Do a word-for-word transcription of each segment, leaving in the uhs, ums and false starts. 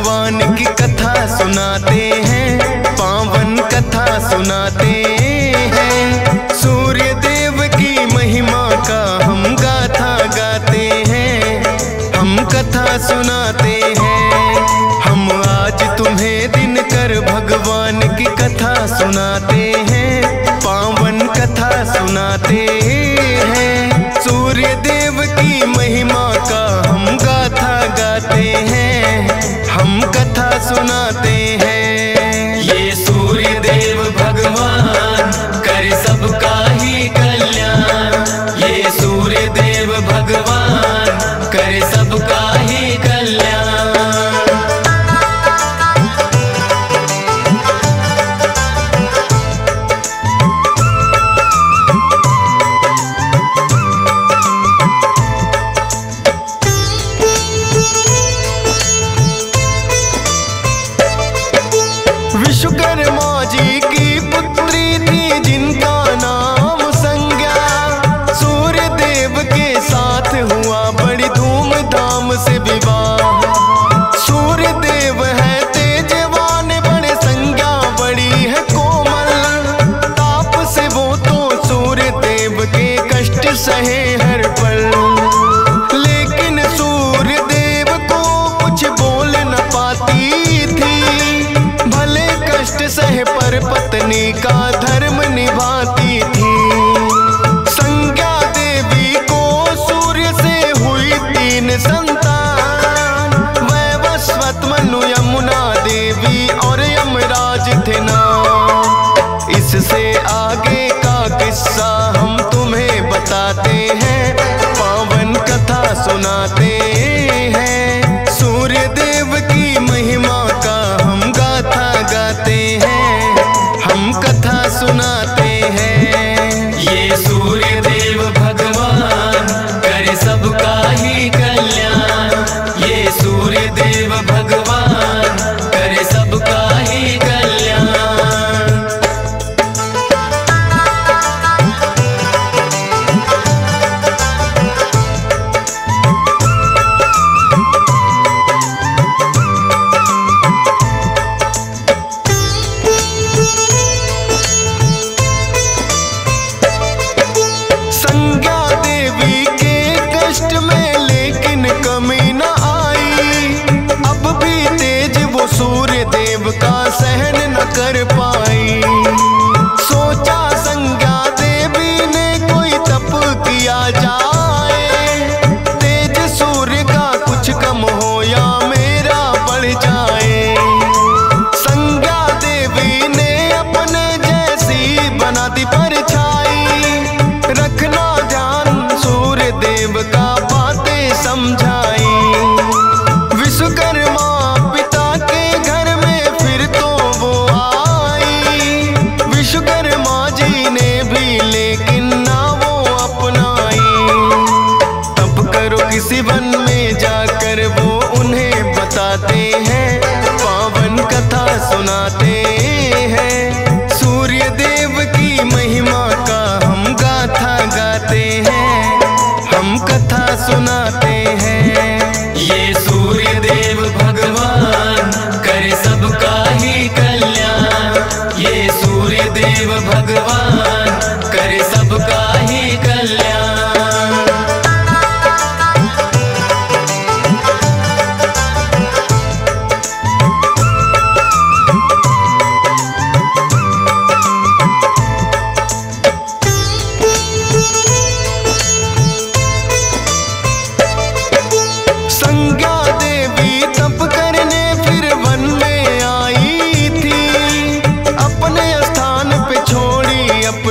भगवान की कथा सुनाते हैं, पावन कथा सुनाते हैं। सूर्य देव की महिमा का हम गाथा गाते हैं, हम कथा सुनाते हैं। हम आज तुम्हें दिनकर भगवान की कथा सुनाते हैं, पावन कथा सुनाते हैं। सूर्य देव की महिमा का हम गाथा गाते हैं, हम कथा सुनाते हैं। ये सूर्य देव भगवान करे सबका ही कल्याण, ये सूर्य देव भगवान करे सबका ही कल्याण। विश्वकर्मा जी की पुत्री थी जिनका नाम संज्ञा, सूर्य देव के साथ हुआ बड़ी धूमधाम से विवाह। सूर्य देव है तेजवान बड़े, संज्ञा बड़ी है कोमल, ताप से वो तो सूर्य देव के कष्ट सहे हर पल। लेकिन सूर्य देव को कुछ बोल न पाती थी, भले कष्ट सहे पर पत्नी का धर्म निभाती थी। संज्ञा देवी को सूर्य से हुई तीन संतान, वैवस्वत, मनु, यमुना देवी और यमराज थे नाम। इससे आगे का किस्सा हम तुम्हें बताते हैं, पावन कथा सुनाते हैं। सूर्य देव की महिमा का हम गाथा गाते हैं, हम कथा सुनाते हैं। ये सूर्य देव भगवान करे सबका ही कल्याण, ये सूर्य देव भगवान करे सबका ही कल्याण। संज्ञा देवी के कष्ट में लेकिन कमी न आई, अब भी तेज वो सूर्य देव का सहन न कर पाई। सोचा संज्ञा देवी ने कोई तप किया जाए, तेज सूर्य का कुछ कम हो या मेरा बढ़ जाए। संज्ञा देवी ने अपने जैसी बना दी परछाई, रखना ध्यान सूर्य देव का बातें समझाई। विश्वकर्मा पिता के घर में फिर तो वो आई, विश्वकर्मा जी ने भी लेकिन ना वो अपनाई। तब करो किसी वन में जाकर वो उन्हें बताते हैं, पावन कथा सुनाते हैं। सूर्य देव की महिमा का हम गाथा गाते हैं, हम कथा सुनाते हैं। ये सूर्य देव भगवान करे सबका ही कल्याण, ये सूर्य देव भगवान करे सबका ही कल्याण। संज्ञा देवी तप करने फिर वन में आई थी, अपने स्थान पे छोड़ी अपनी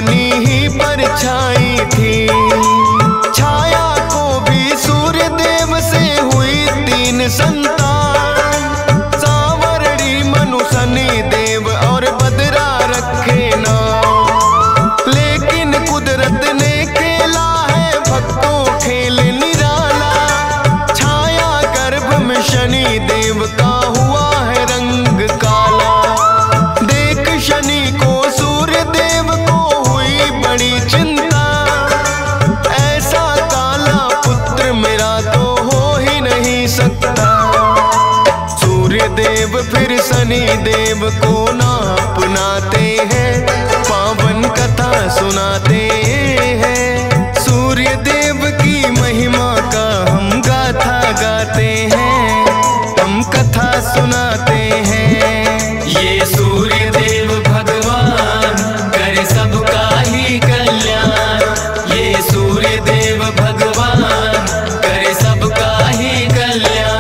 शनि देव को ना अपनाते हैं, पावन कथा सुनाते हैं। सूर्य देव की महिमा का हम गाथा गाते हैं, हम कथा सुनाते हैं। ये सूर्य देव भगवान करे सबका ही कल्याण, ये सूर्य देव भगवान करे सबका ही कल्याण।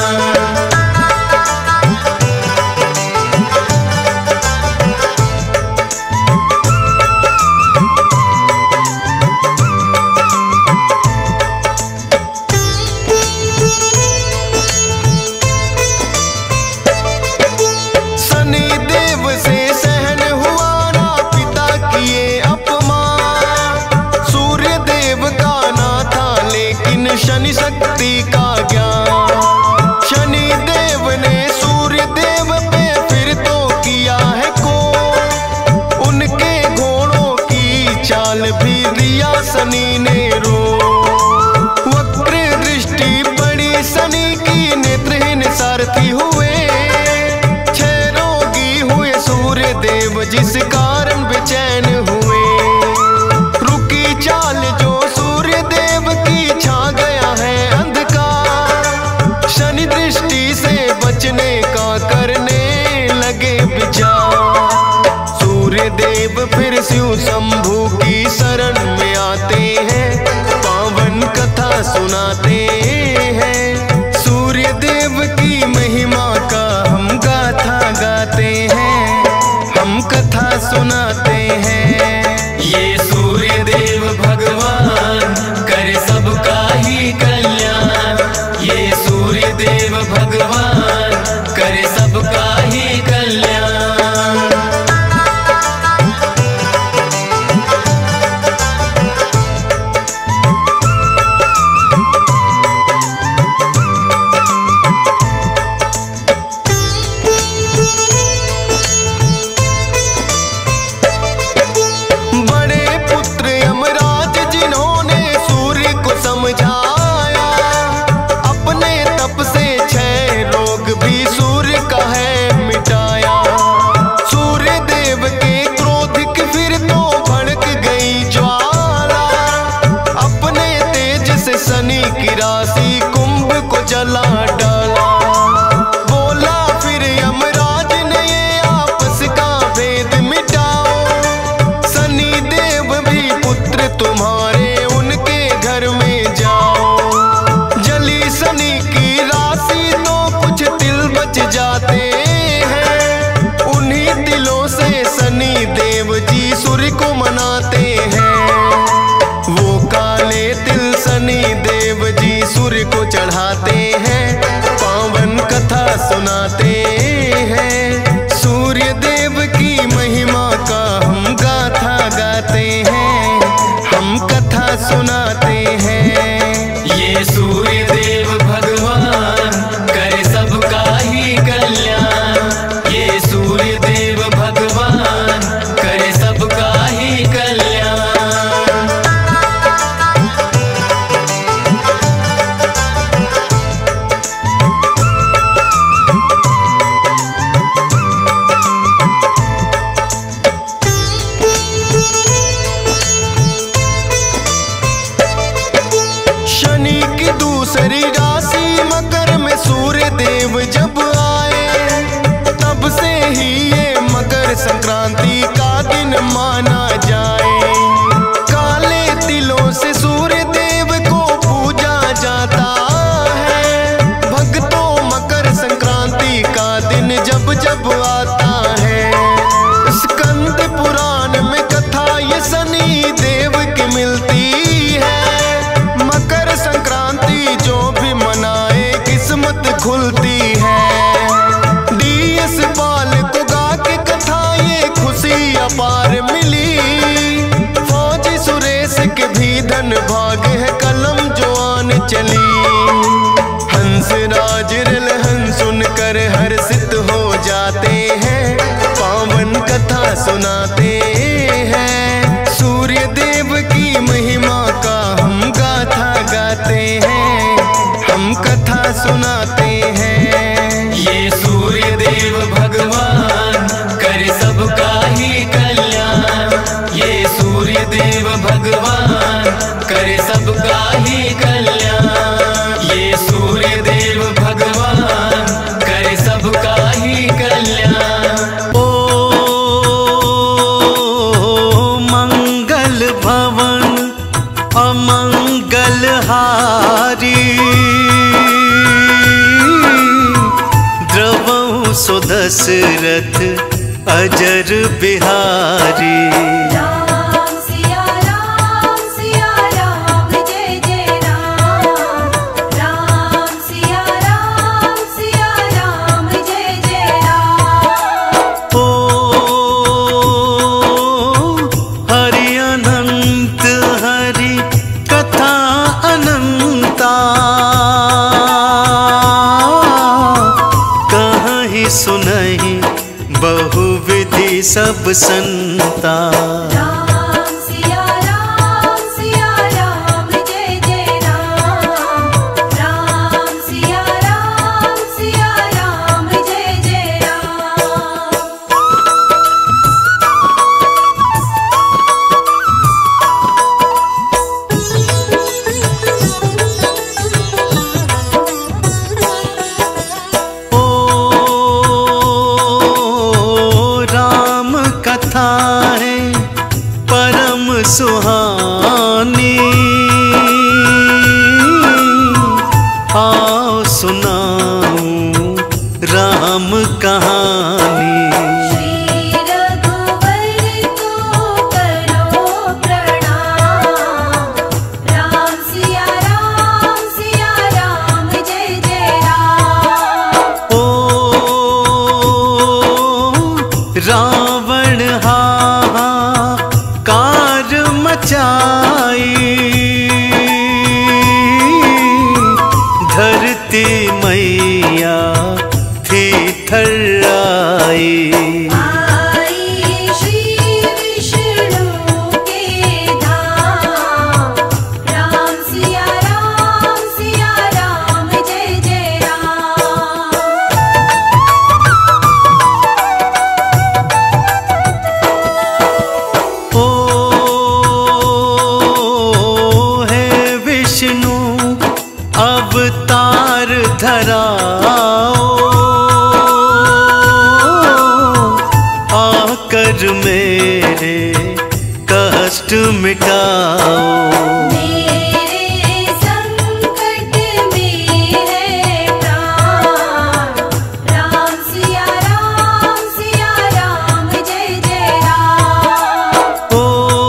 शनि शक्ति का ज्ञान, शनि देव ने सूर्य देव पे फिर तो किया है को, उनके घोड़ों की चाल भी दिया शनि ने रो। वक्र दृष्टि पड़ी शनि की, नेत्रहीन सारथी हुए, छह रोगी हुए सूर्य देव जिस कारण बेचैन हुए। रुकी चाल जो सूर्य देव की, छा गया है अंधकार, शनि दृष्टि से बचने का करने लगे विचार। सूर्य देव फिर शिव शंभु की शरण में आते हैं, पावन कथा सुनाते हैं। सूर्य देव की महिमा का हम गाथा गाते हैं, हम कथा सुनाते हैं। ये सूर्य देव भगवान करे सबका ही कल्याण, ये सूर्य देव भगवान करे सबका ही कल्याण। शनि की राशि कुंभ को जला डाला, बोला फिर यमराज ने ये आपस का भेद मिटाओ। शनि देव भी पुत्र तुम्हारे उनके घर में जाओ। जली शनि की राशि तो कुछ तिल बच जाते हैं, उन्हीं तिलों से शनि देव जी सूर्य को मनाते हैं। वो काले तिल शनि देव जी सूर्य को चढ़ाते हैं, पावन कथा सुनाते हैं। सूर्य देव की महिमा का हम गाथा गाते हैं, हम कथा सुनाते हैं। ये सूर्य देव भगवान करे सबका ही कल्याण, ये सूर्य देव भगवान करे सबका ही कल्याण। शनि की दूसरी राशि मकर में सूर्य देव जब आए, तब से ही ये मकर संक्रांति का दिन माना जाए। काले तिलों से सूर्य देव को पूजा जाता है, भक्तों मकर संक्रांति का दिन जब जब आता है। स्कंद पुराण में कथा ये शनि देव की मिलती है, मकर संक्रांति जो भी मनाए किस्मत खुलती है। डीएस बाल को गा के कथा ये खुशी अपार मिली, फौजी सुरेश के भी धन भाग है कलम जो आन चली। हंस राज रलहन सुनकर हर्षित हो जाते हैं, पावन कथा सुनाते हैं। सूर्य देव की महिमा का हम गाथा गाते हैं, हम कथा सुनाते हैं। ये सूर्य देव भगवान अजर बिहारी। राम सिया राम सिया राम जय जय राम। राम सिया राम सिया राम जय जय राम। ओ हरि अनंत हरि कथा अनंता, कहीं सुनहि बहुविधि सब संता। राम सिया राम सिया राम जय जय राम। राम सिया राम सिया राम जय जय राम। ओ राम कथा है परम सुहानी, आओ सुनाऊं राम कहानी। श्री रघुवर को करो प्रणाम। राम सिया राम सिया राम जय जय राम। ओ रावण हाहाकार मचाई, धरती मैया थी थर्राई। आई श्री विष्णु के धाम। राम सिया राम सिया राम जय जय राम। ओ हे विष्णु अवतार धराओ, आकर मेरे कष्ट मिटाओ। मेरे संकट में है प्राण। राम सिया राम सिया राम जय जय राम। ओ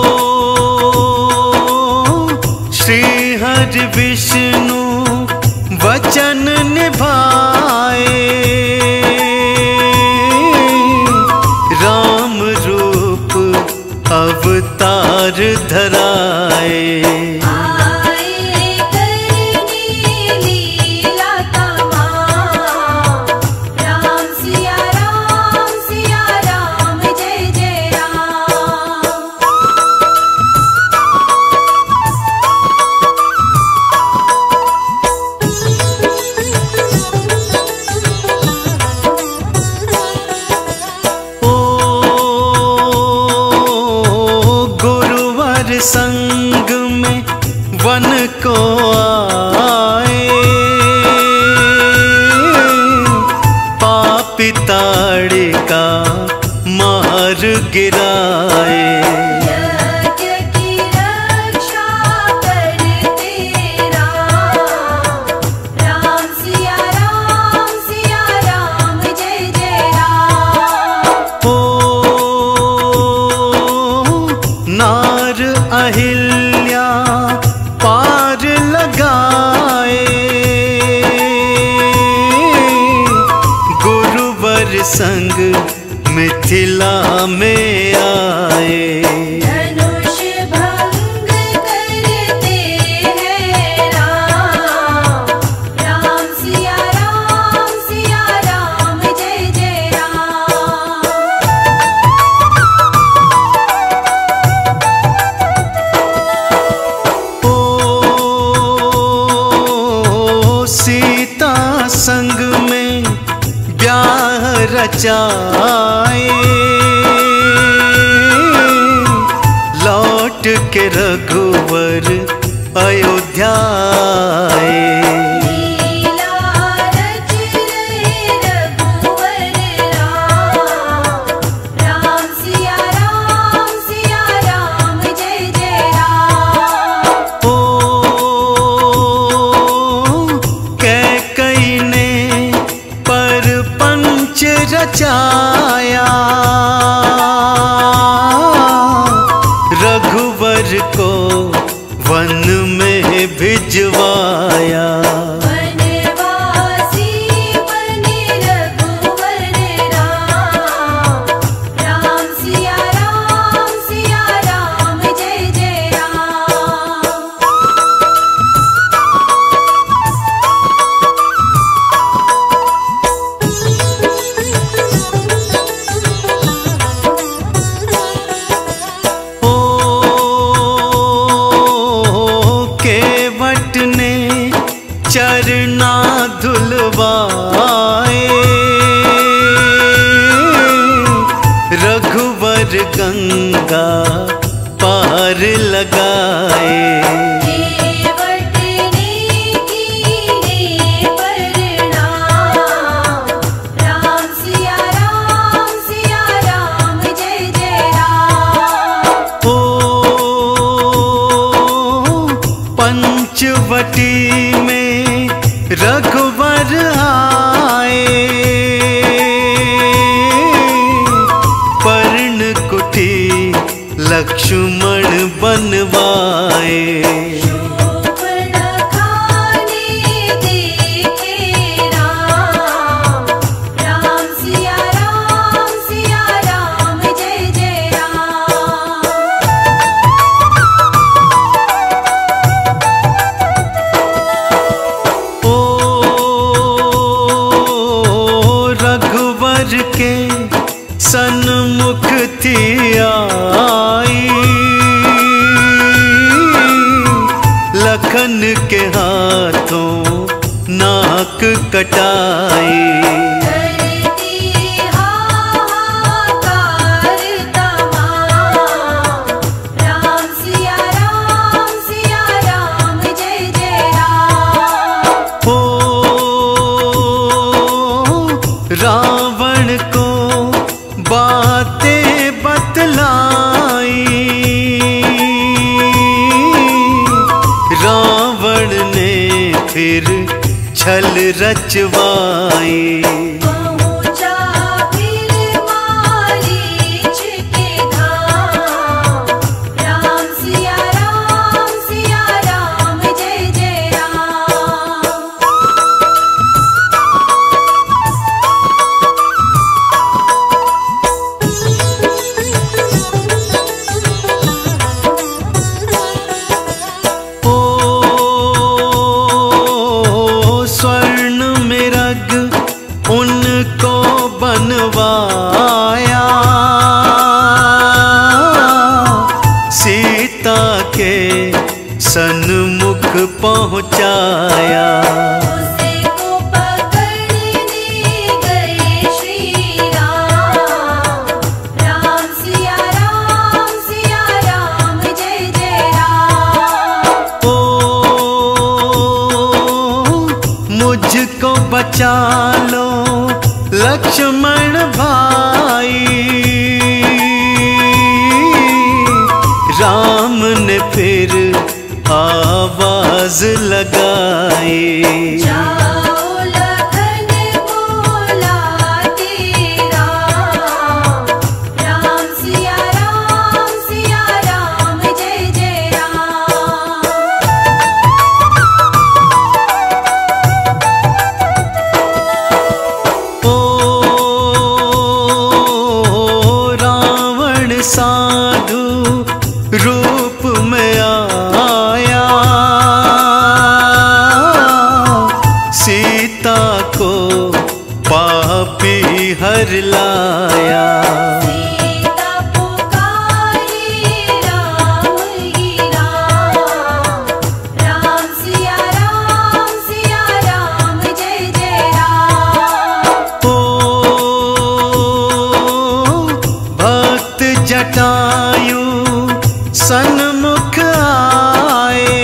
श्री हरि विष्णु वचन निभाए, राम रूप अवतार धराए। आए करनी लीला तमाम। राम सिया राम सिया राम जय जय राम। ओ गुरुवर संग में वन को आए, पापी ताड़िका मार गिराए। यज्ञ की रक्षा करते राम। राम सिया राम सिया राम जय जय राम। ओ नार अहिल्या पार लगाए, गुरुवर संग मिथिला में आए। धनुष भंग करते हैं राम। राम सिया राम सिया राम जय जय राम। ओ सीता संग में ब्याह रचाए, लौट के रघुवर अयोध्या आए। लीला रच रहे रघुवर राम। राम सिया राम सिया राम जय जय राम। ओ कैकई ने पर पंच रचाया, भिजवाया। वनवासी बने रघुवर राम, राम सिया राम सिया राम जय जय राम। ओ केवट ने चरना धुलवाए, रघुवर गंगा पार लगाए। केवट ने कीने प्रणाम, राम सिया राम सिया राम जय जय राम। ओ पंचवटी में रघुवर आए, पर्णकुटी लक्ष्मण बनवाए। शोभन खाने देखे राम, राम सिया राम सिया राम जय जय राम। ओ रघुवर के सन्मुख थी आई, लखन के हाथों नाक कटाई। करती हाहाकार तमाम, राम सिया राम सिया राम जय जय राम। ओ रावण को बातें बतलाई, रावण ने फिर छल रचवाई। पहुँचा फिर मारीच के धाम, राम सिया राम सिया राम जय जय राम। ओ स्वर्ण मृग उनको बनवाया, सीता के सन्मुख पहुँचाया। उसे को पकड़ने गए श्री राम, राम सिया राम सिया राम जय जय राम। ओ मुझको बचा लो लक्ष्मण भाई, राम ने फिर आवाज लगाई। जाओ लखन बुलाते राम, राम सिया राम सिया राम जय जय राम। ओ रावण साधु रूप में आया, सीता को पापी हर लाया। सीता पुकारे राम ही राम, राम सिया राम सिया राम जय जय राम। ओ भक्त जटायु सन्मुख आए,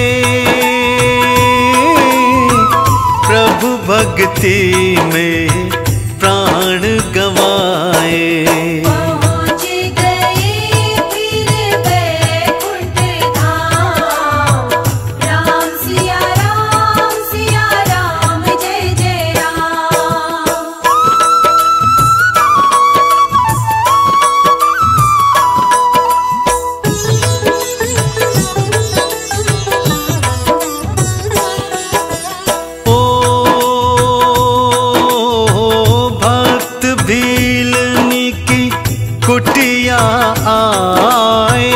प्रभु भक्ति में प्राण गवाए। पहुँच गए फिर बैकुंठ धाम, राम सिया राम सिया राम जय जय राम। आए,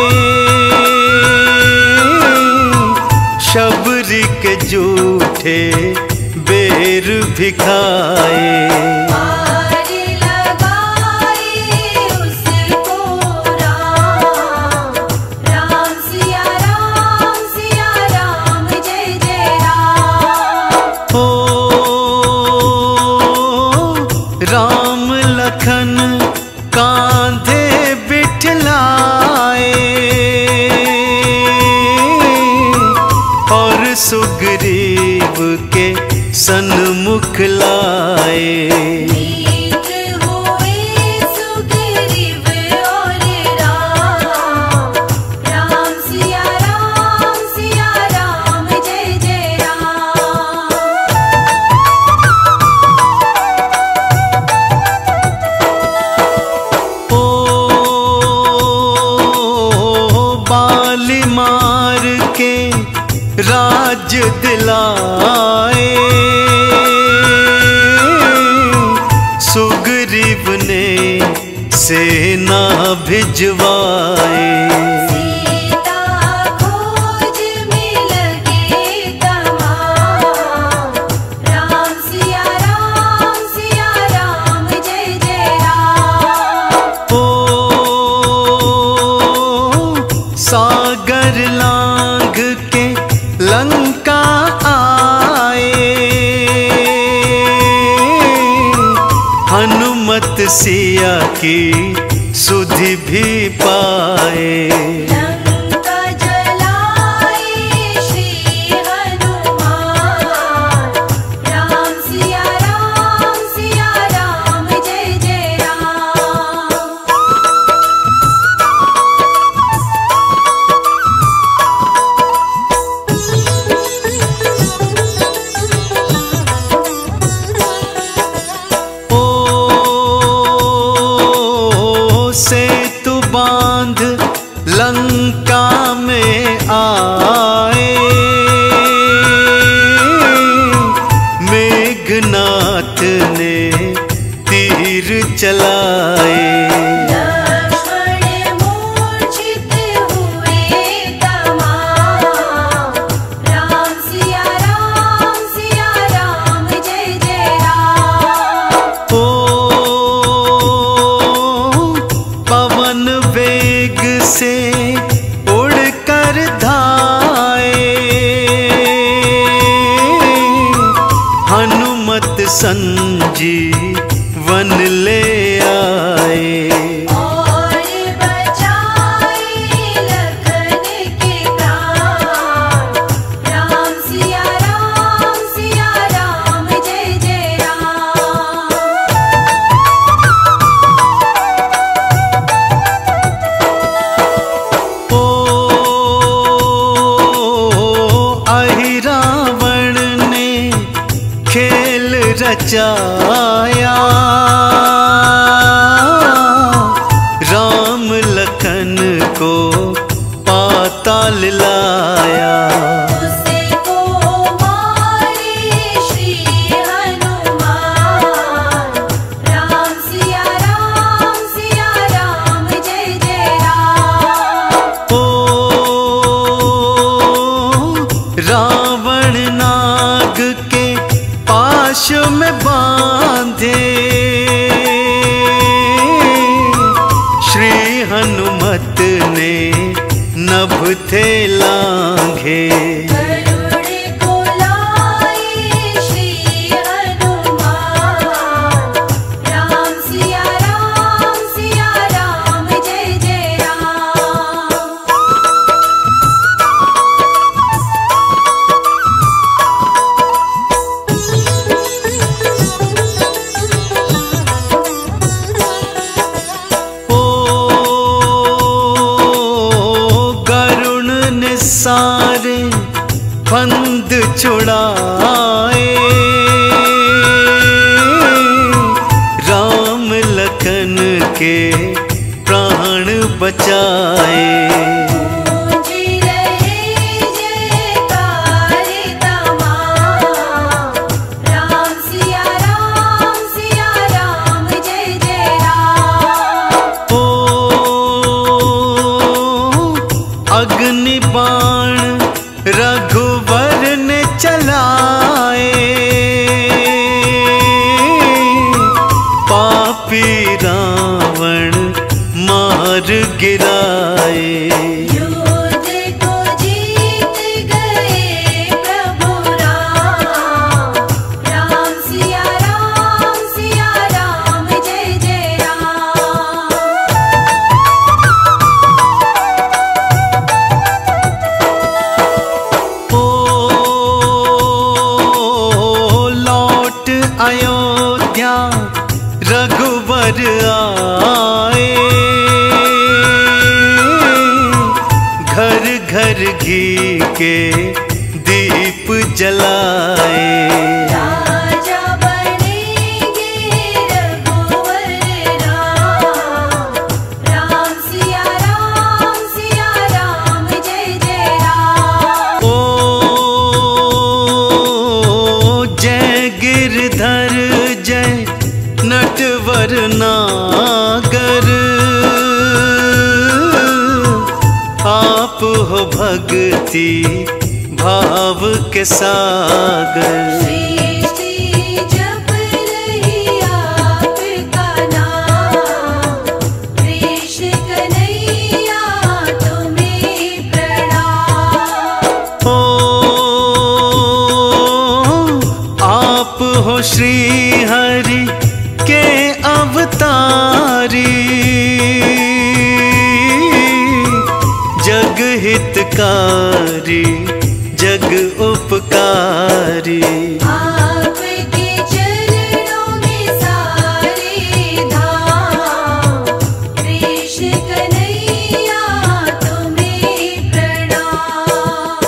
शबरी के जूठे बेर भी खाए। पार लगाए उसको राम, राम सिया राम सिया राम जय जय राम। हो राम लखन कांधे बिठलाए, और सुग्रीव के सन्मुख लाए। मित्र हुए सुग्रीव और राम, राम सिया राम सिया राम जय जय राम। ओ बाली मार के राज दिलाए, सुग्रीव ने सेना भिजवाए। सीता खोज में लगे तमाम, राम सिया राम सिया राम जय जय राम। ओ सागर लांघ के लंका आए, हनुमत सिया की सुधि भी पाए। लंका जलाए श्री हनुमान, राम सिया राम सिया राम जय जय राम। ओ सेतु बांध लंका में आए, मेघनाथ ने तीर चलाए। लक्ष्मण मूर्छित हुए तमाम, राम सिया राम सिया राम जय जय राम। ओ पवन वेग से उड़कर धाए, हनुमत संजीवन ले आए। और बचाए लखन के प्राण, राम सिया राम सिया राम जय जय राम। ओ अहिरावण ने खेल रचाया, राम लखन को पाताल लाया। उसको मारे श्री हनुमान, राम सिया राम सिया राम जय जय राम। ओ रावण नाग के पाश में बांधे, श्री हनुमत ने नभ थे लांघे। गरुड़ को लाए श्री हनुमान, राम सिया राम सिया राम जय जय राम। ओ गरुण ने सारे फंद छुड़ाए, राम लखन के प्राण बचाए। गूंज रहे जयकार तमाम, राम सिया राम सिया राम जय जय राम। ओ अग्नि बाण रघुवर ने चलाए, पापी रावण मार गिराए। युद्ध को जीत गए प्रभु राम, राम सिया राम सिया राम जय जय राम। ओ लौट अयोध्या रघुवर आए, घर घर घी के दीप जलाए। राजा बनेंगे रघुवर राम, राम सिया राम सिया राम जय जय राम। ओ जय गिरधर जय नटवर नागर, आप हो भक्ति भाव के सागर। सृष्टि जप रही आपका नाम, कृष्ण कन्हैया तुम्हें प्रणाम। ओ आप हो श्री हरि के अवतारी, जग हितकारी जग उपकारी। आपके चरणों में सारे धाम, कृष्ण कन्हैया तुम्हें प्रणाम।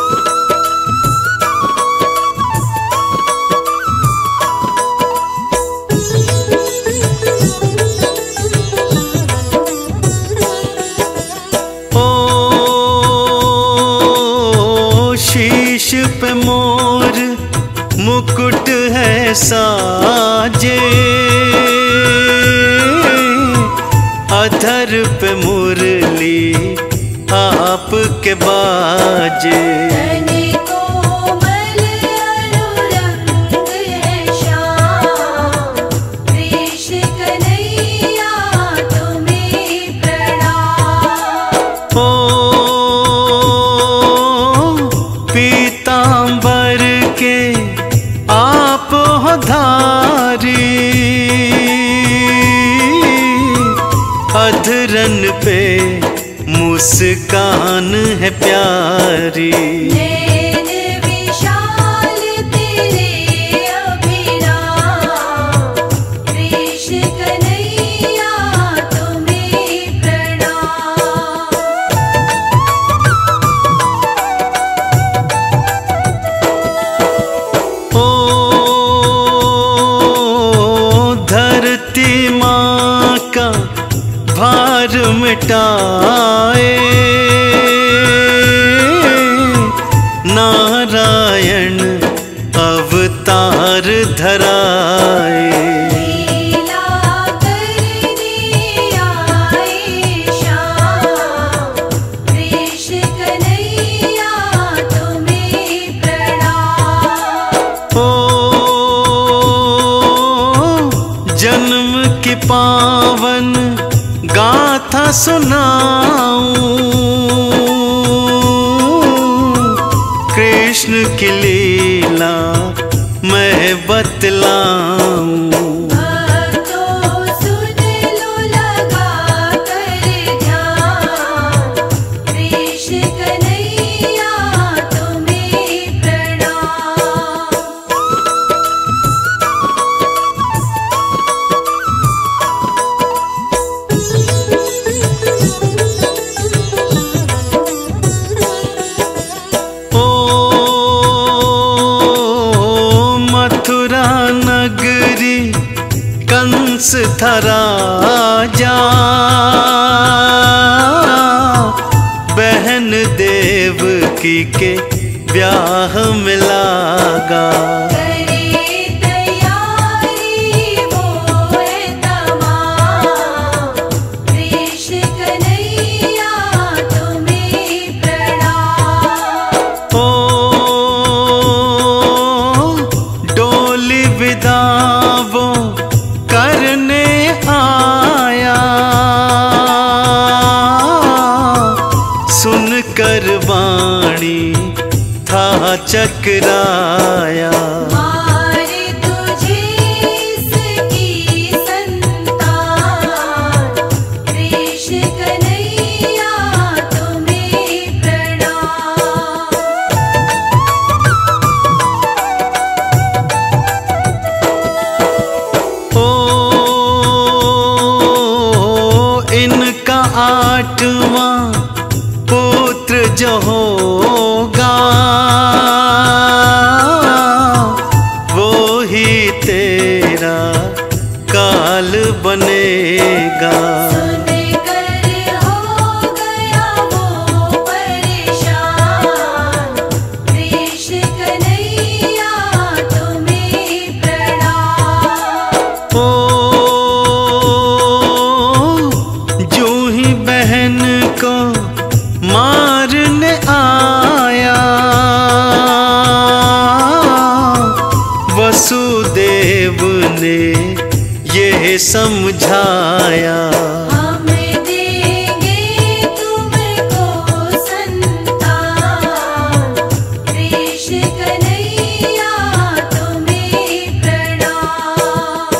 ओ शीश पे मोर मुकुट है साजे, अधर पे मुरली आपके बाजे। तन कोमल अनुरंग है श्याम, कृष्ण कन्हैया तुम्हें प्रणाम। ओ पीतांबर के आप हो धारी, अधरन पे मुस्कान है प्यारी। नैन विशाल तेरे अभिराम, कृष्ण कन्हैया तुम्हें प्रणाम। ओ धरती माँ का भार मिटाए, नारायण अवतार धराए। लीला करने आए श्याम, कृष्ण कन्हैया तुम्हें प्रणाम। ओ जन्म की पावन गाथा सुनाऊं, कृष्ण की लीला मैं बतलाऊं। भक्तों सुन लो लगा कर ध्यान, कृष्ण कन्हैया तुम्हें प्रणाम। ओ मथुरा नगरी कंस था राजा, बहन देवकी के ब्याह में लागा। करे तैयारी वो है तमाम, कृष्ण कन्हैया तुम्हें कर वाणी था चकराया। मारे तुझे इसकी संतान, कृष्ण कन्हैया तुम्हें प्रणाम। ओ इनका आठवां पुत्र जो होगा, वो ही तेरा काल बनेगा। सुनकर हो गया वो परेशान, कृष्ण कन्हैया तुम्हें प्रणाम। ओ जो ही बहन को मारने आया, वसुदेव ने ये समझाया। हम देंगे तुमको संतान, कृष्ण कन्हैया तुम्हें प्रणाम।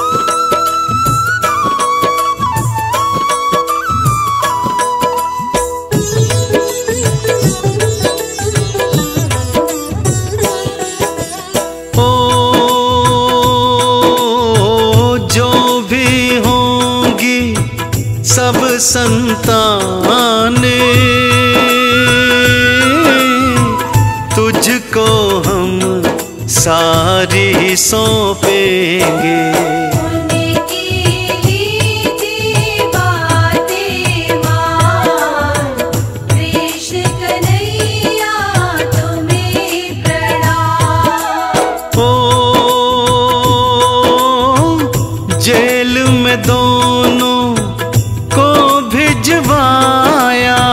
ओ जो भी होंगी सब संतानें, तुझको हम सारी सौंपेंगे। उनकी लीधी बातें मान, कृष्ण कन्हैया तुम्हें प्रणाम। ओ जेल में दोनों को भिजवाया,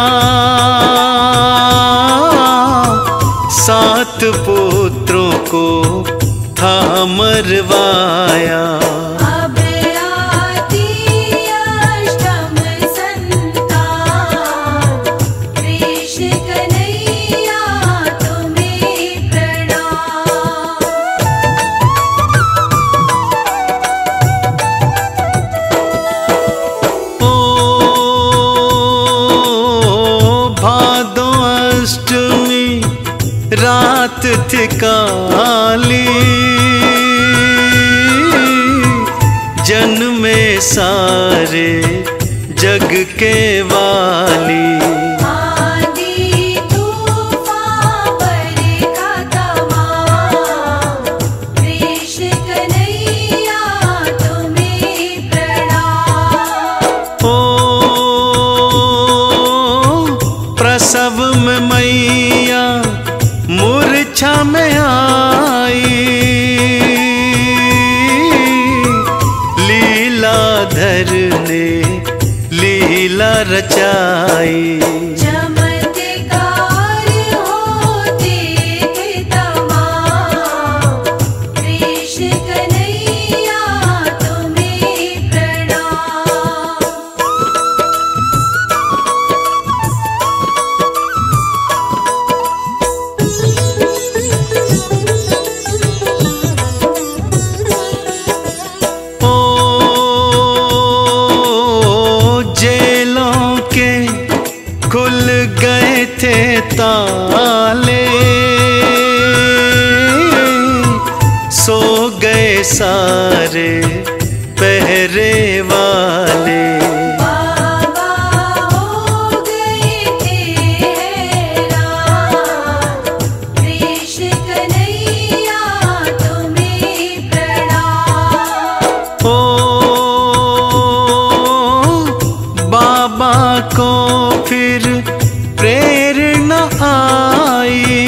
सात पुत्रों को था मरवाया। अब आती अष्टम संतान, कृष्ण कन्हैया तुम्हें प्रणाम। ओ भादो अष्टमी रात थी काली, जन्मे सारे जग के वाली। आंधी तूफान बरखा तमाम, कृष्ण कन्हैया तुम्हें प्रणाम। ओ प्रसव में मैया मूर्छा में आई, लीलाधर ने लीला रचाई। चमत्कार होते थे तमाम, कृष्ण कन्हैया तुम्हें प्रणाम। ओ जेलों के खुल गए थे ताले, सो गए सारे पहरे वाले। बाबा हो गए थे हैरान, कृष्ण कन्हैया तुम्हें प्रणाम। ओ बाबा को फिर प्रेरणा आई,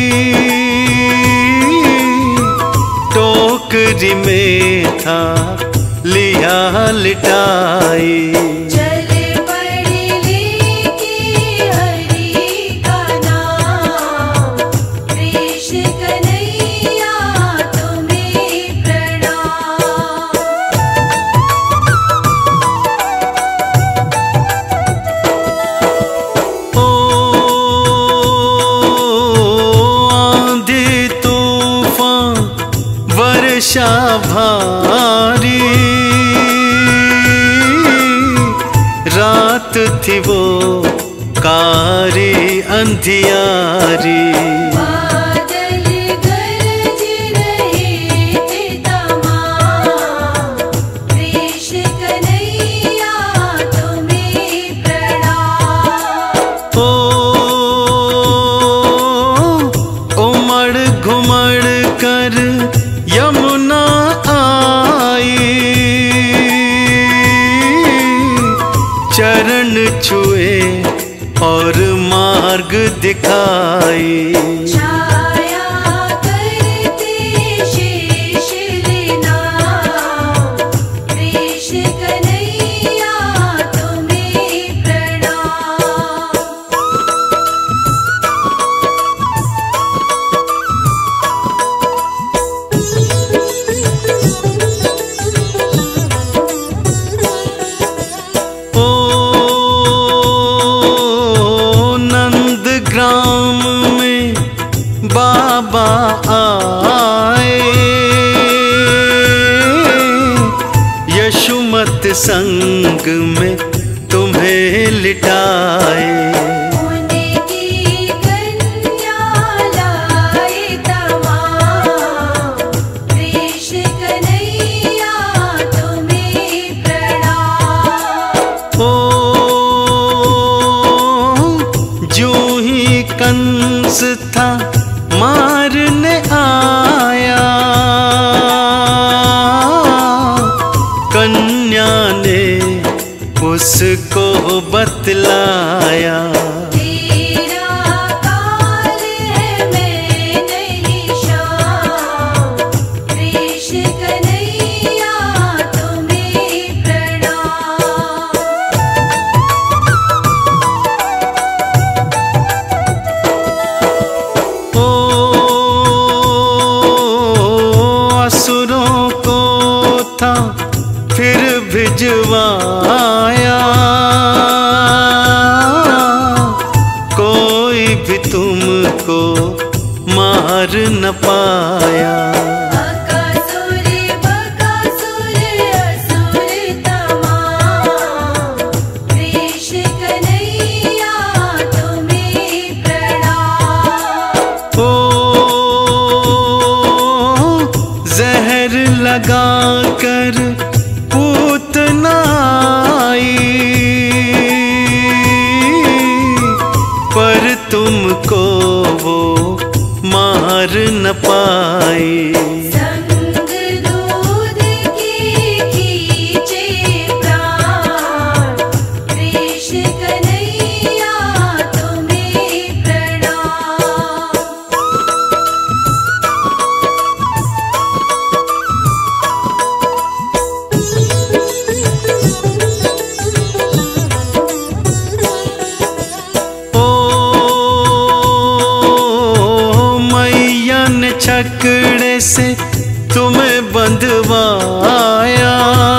टोकरी में था लिया लिटाई। चल पड़े लेके हरि का नाम, कृष्ण कन्हैया तुम्हें प्रणाम। ओ कारी अंधियारी। बादल गरज रहे थे तमाम, कृष्ण कन्हैया तुम्हें प्रणाम। ओ उमड़ घुमड़ कर यमुना आई, चरण छुए और मार्ग दिखाई। छाया करते शेष लेना, कृष्ण कन्हैया तुम्हें प्रणाम। ओ नंद ग्राम में बाबा आए, यशुमत संग में तुम्हें लिटाए। उनकी कन्या लाए तमाम, कृष्ण कन्हैया तुम्हें प्रणाम। ओ जो ही कंस था मारने आया, कन्या ने उसको बतलाया। तेरा काल है मैं नहीं शाम, कृष्ण कन्हैया तुम्हें प्रणाम। ओ असुरों को था फिर भिजवाया, कोई भी तुमको मार न पाया। बकासुर बकासुर असुर तमाम, कृष्ण कन्हैया तुम्हें प्रणाम। ओ जहर लगा कर पूतना आई, पर तुमको वो मार न पाई। संग दूध की खींचे प्राण, कृष्ण कन्हैया तुम्हें प्रणाम। ओ मैया ने छकड़े से तुम्हें बंधवाया,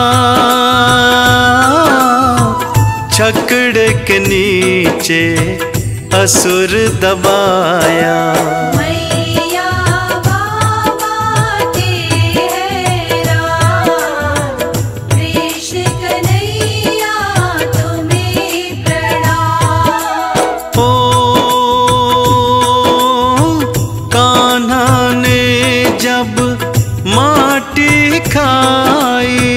छकड़े के नीचे असुर दबाया। मैया बाबा के हैरान, कृष्ण कन्हैया तुम्हें प्रणाम। ओ कान्हा ने जब माटी खाई,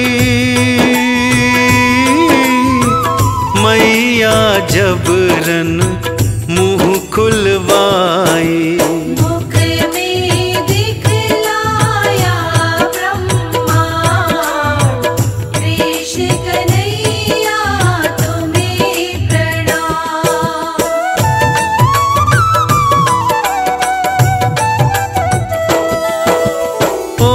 मैया जबरन मुंह खुलवाई। मुख में दिखलाया ब्रह्मांड, कृष्ण कन्हैया तुम्हें प्रणाम। ओ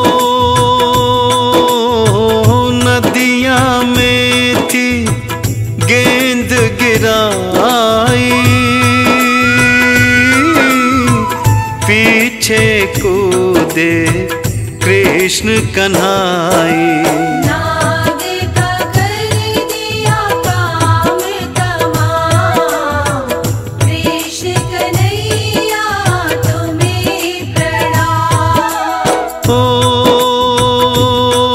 नदिया में थी गेंद गिराई, पीछे कूदे कृष्ण कन्हाई। नाग का कर दिया काम तमाम, कृष्ण कन्हैया तुम्हें प्रणाम। ओ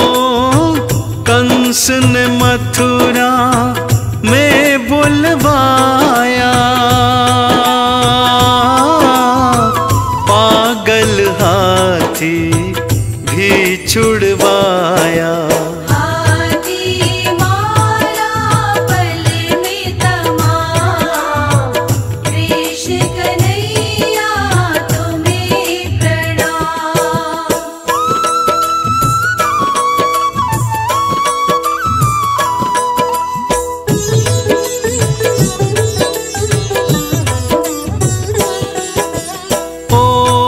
कंस ने मथुरा में बुलवा आया, पागल हाथी भी छुड़वाया। हाथी मारा पल में तमाम, कृष्ण कन्हैया तुम्हें प्रणाम। ओ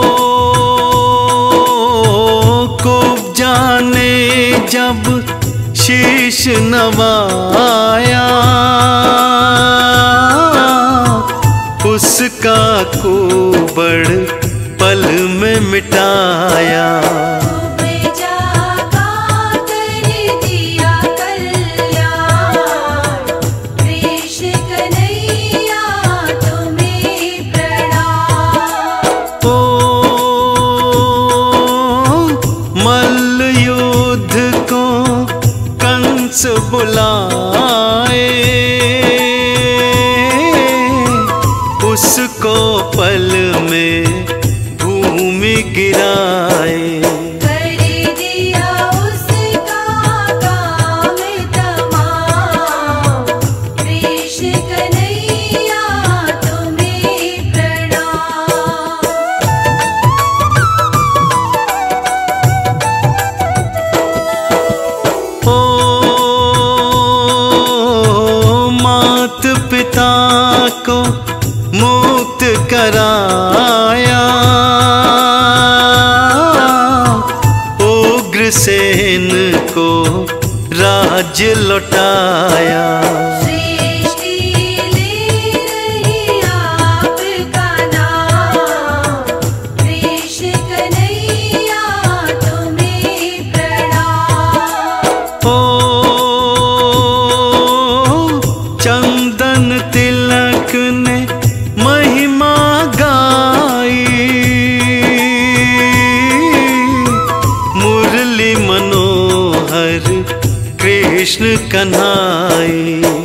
कुब्जा ने जब शीश नवाया, उसका कुबड़ पल में मिटाया। कुब्जा का कर दिया कल्याण, कृष्ण कन्हैया तुम्हें प्रणाम। ओ मल्ल युद्ध को कंस बुलाए, उसको पल में भूमि गिराए। कर दिया उसका काम तमाम, कृष्ण कन्हैया तुम्हें प्रणाम। ओ मात पिता को मुक्त कराया, उग्रसेन को राज लौटाया। सृष्टि ले रही आपका नाम, कृष्ण कन्हैया तुम्हें प्रणाम। ओ चंदन तिलक ने महिमा गाई, मुरली मनोहर कृष्ण कन्हाई।